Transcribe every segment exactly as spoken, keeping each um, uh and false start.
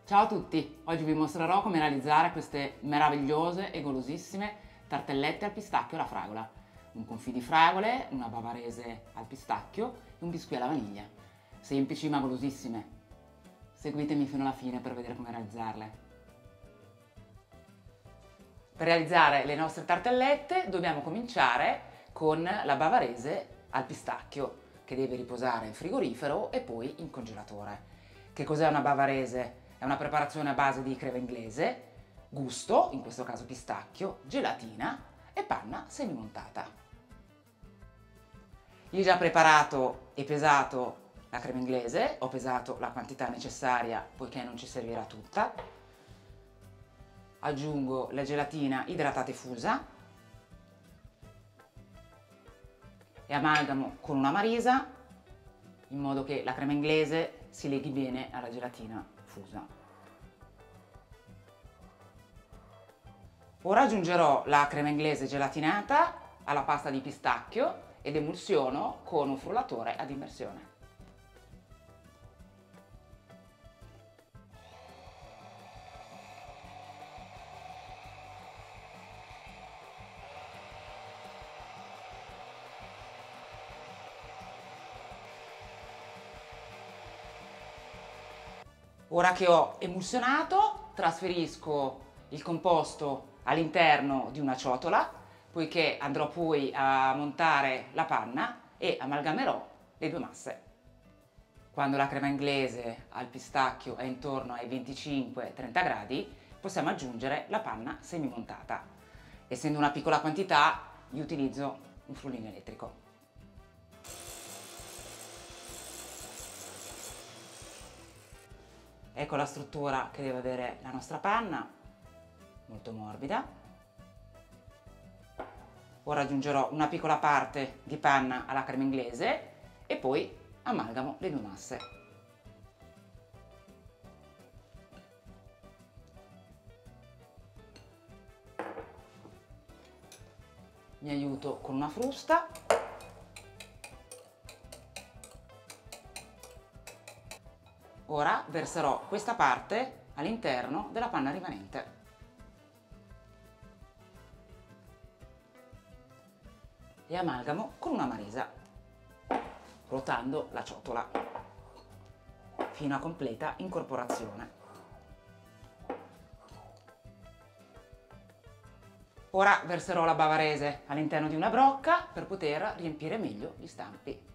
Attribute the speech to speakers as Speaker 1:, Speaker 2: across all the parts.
Speaker 1: Ciao a tutti! Oggi vi mostrerò come realizzare queste meravigliose e golosissime tartellette al pistacchio alla fragola. Un confit di fragole, una bavarese al pistacchio e un biscuit alla vaniglia. Semplici ma golosissime. Seguitemi fino alla fine per vedere come realizzarle. Per realizzare le nostre tartellette dobbiamo cominciare con la bavarese al pistacchio, che deve riposare in frigorifero e poi in congelatore. Che cos'è una bavarese? È una preparazione a base di crema inglese, gusto, in questo caso pistacchio, gelatina e panna semimontata. Io ho già preparato e pesato la crema inglese, ho pesato la quantità necessaria poiché non ci servirà tutta. Aggiungo la gelatina idratata e fusa e amalgamo con una marisa in modo che la crema inglese si leghi bene alla gelatina fusa. Ora aggiungerò la crema inglese gelatinata alla pasta di pistacchio ed emulsiono con un frullatore ad immersione. Ora che ho emulsionato, trasferisco il composto all'interno di una ciotola, poiché andrò poi a montare la panna e amalgamerò le due masse. Quando la crema inglese al pistacchio è intorno ai venticinque trenta gradi, possiamo aggiungere la panna semimontata. Essendo una piccola quantità, io utilizzo un frullino elettrico. Ecco la struttura che deve avere la nostra panna, molto morbida. Ora aggiungerò una piccola parte di panna alla crema inglese e poi amalgamo le due masse. Mi aiuto con una frusta. Ora verserò questa parte all'interno della panna rimanente. E amalgamo con una marisa, ruotando la ciotola fino a completa incorporazione. Ora verserò la bavarese all'interno di una brocca per poter riempire meglio gli stampi.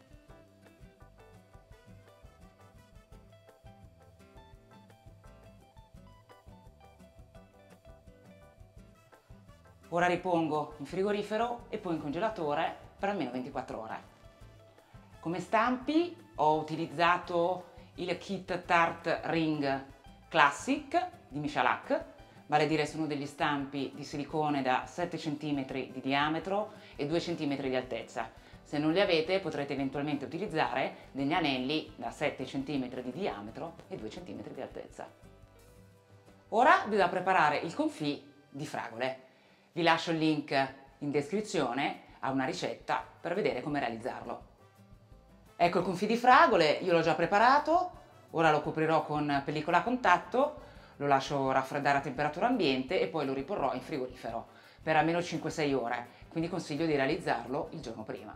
Speaker 1: Ora ripongo in frigorifero e poi in congelatore per almeno ventiquattro ore. Come stampi ho utilizzato il kit Tarte Ring Classic di Michalak, vale a dire sono degli stampi di silicone da sette centimetri di diametro e due centimetri di altezza. Se non li avete potrete eventualmente utilizzare degli anelli da sette centimetri di diametro e due centimetri di altezza. Ora bisogna preparare il confit di fragole. Vi lascio il link in descrizione a una ricetta per vedere come realizzarlo. Ecco il confit di fragole, io l'ho già preparato, ora lo coprirò con pellicola a contatto, lo lascio raffreddare a temperatura ambiente e poi lo riporrò in frigorifero per almeno cinque sei ore, quindi consiglio di realizzarlo il giorno prima.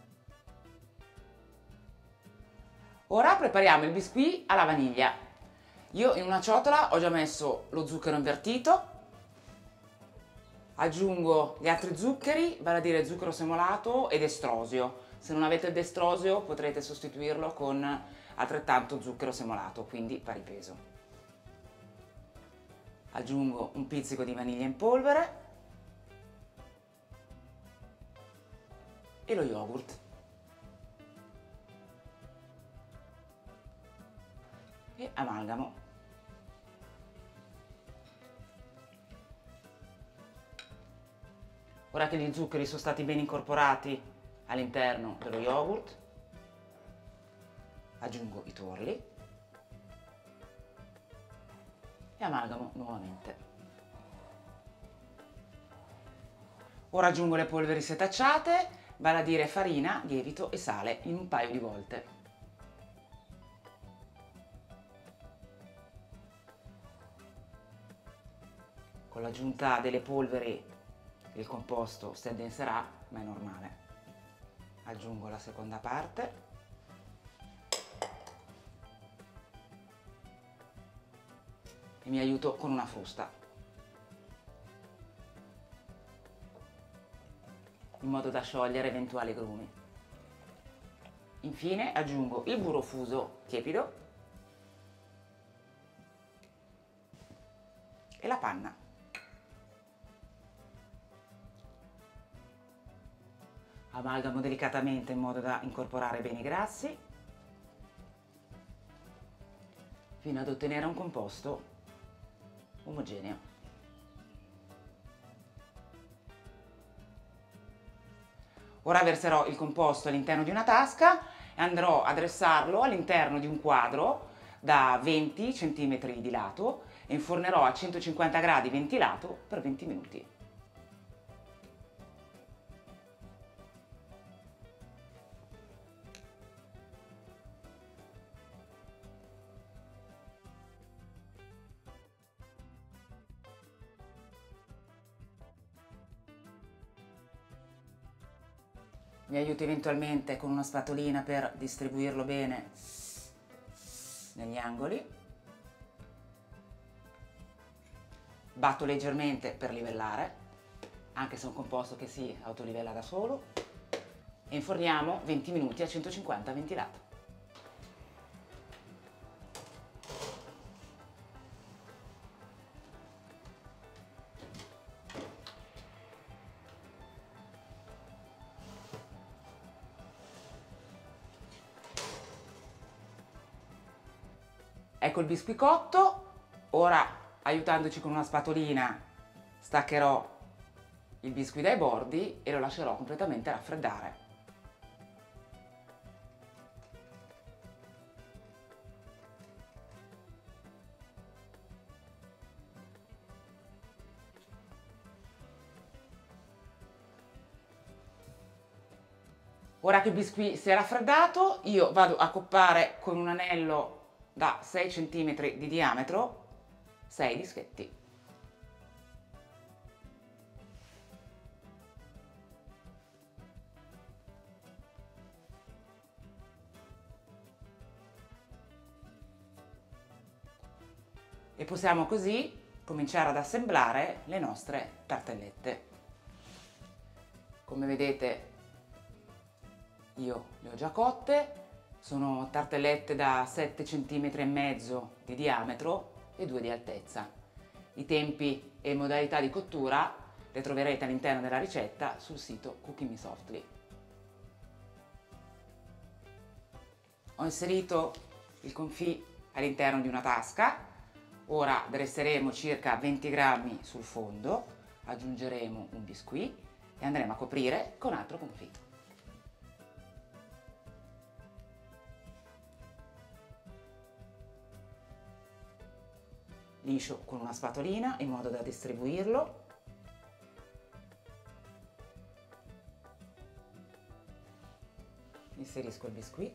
Speaker 1: Ora prepariamo il biscuit alla vaniglia. Io in una ciotola ho già messo lo zucchero invertito. Aggiungo gli altri zuccheri, vale a dire zucchero semolato ed estrosio. Se non avete il destrosio potrete sostituirlo con altrettanto zucchero semolato, quindi pari peso. Aggiungo un pizzico di vaniglia in polvere e lo yogurt. E amalgamo. Ora che gli zuccheri sono stati ben incorporati all'interno dello yogurt, aggiungo i tuorli e amalgamo nuovamente. Ora aggiungo le polveri setacciate, vale a dire farina, lievito e sale in un paio di volte. Con l'aggiunta delle polveri il composto si addenserà, ma è normale. Aggiungo la seconda parte. E mi aiuto con una frusta, in modo da sciogliere eventuali grumi. Infine aggiungo il burro fuso tiepido e la panna. Amalgamo delicatamente in modo da incorporare bene i grassi, fino ad ottenere un composto omogeneo. Ora verserò il composto all'interno di una tasca e andrò a dressarlo all'interno di un quadro da venti centimetri di lato e infornerò a centocinquanta gradi ventilato per venti minuti. Mi aiuto eventualmente con una spatolina per distribuirlo bene negli angoli. Batto leggermente per livellare, anche se è un composto che si autolivella da solo, e inforniamo venti minuti a centocinquanta ventilato. Ecco il biscuit cotto. Ora, aiutandoci con una spatolina, staccherò il biscuit dai bordi e lo lascerò completamente raffreddare. Ora che il biscuit si è raffreddato, io vado a coppare con un anello da sei centimetri di diametro sei dischetti. E possiamo così cominciare ad assemblare le nostre tartellette. Come vedete io le ho già cotte. Sono tartellette da sette centimetri e mezzo di diametro e due di altezza. I tempi e modalità di cottura le troverete all'interno della ricetta sul sito Cooking Me Softly. Ho inserito il confit all'interno di una tasca. Ora dresseremo circa venti grammi sul fondo, aggiungeremo un biscuit e andremo a coprire con altro confit. Liscio con una spatolina in modo da distribuirlo. Inserisco il biscuit,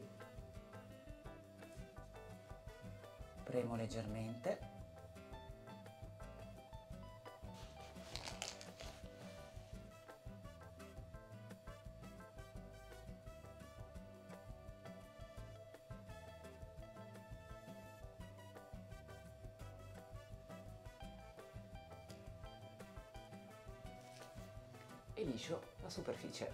Speaker 1: premo leggermente e liscio la superficie.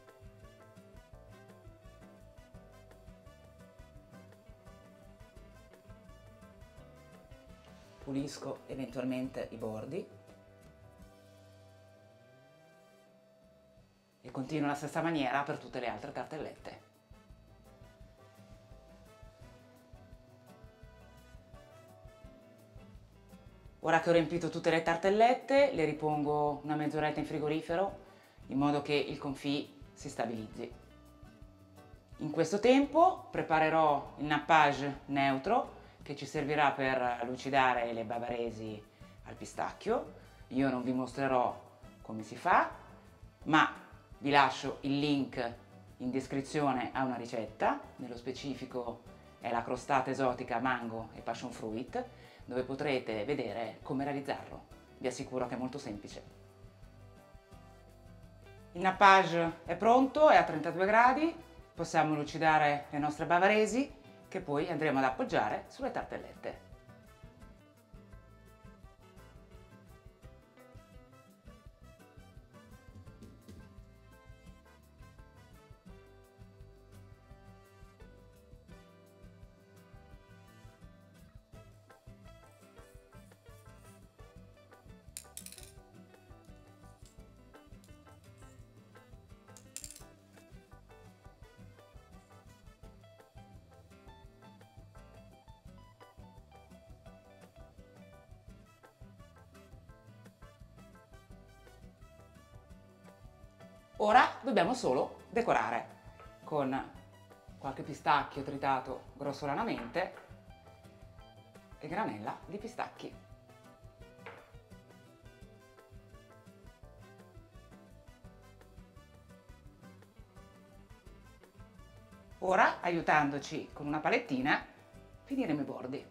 Speaker 1: Pulisco eventualmente i bordi e continuo alla stessa maniera per tutte le altre tartellette. Ora che ho riempito tutte le tartellette, le ripongo una mezz'oretta in frigorifero in modo che il confit si stabilizzi. In questo tempo preparerò il nappage neutro che ci servirà per lucidare le bavaresi al pistacchio. Io non vi mostrerò come si fa, ma vi lascio il link in descrizione a una ricetta, nello specifico è la crostata esotica mango e passion fruit, dove potrete vedere come realizzarlo. vi assicuro che è molto semplice. Il nappage è pronto, è a trentadue gradi, possiamo lucidare le nostre bavaresi che poi andremo ad appoggiare sulle tartellette. Ora dobbiamo solo decorare con qualche pistacchio tritato grossolanamente e granella di pistacchi. Ora, aiutandoci con una palettina, finiremo i bordi.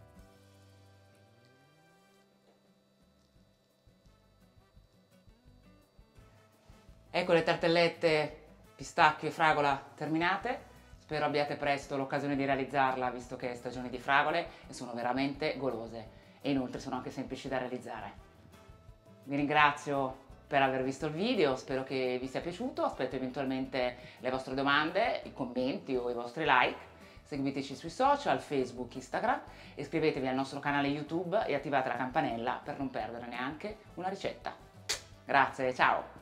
Speaker 1: Ecco le tartellette pistacchio e fragola terminate, spero abbiate presto l'occasione di realizzarla visto che è stagione di fragole e sono veramente golose e inoltre sono anche semplici da realizzare. Vi ringrazio per aver visto il video, spero che vi sia piaciuto, aspetto eventualmente le vostre domande, i commenti o i vostri like. Seguiteci sui social, Facebook, Instagram, iscrivetevi al nostro canale YouTube e attivate la campanella per non perdere neanche una ricetta. Grazie, ciao!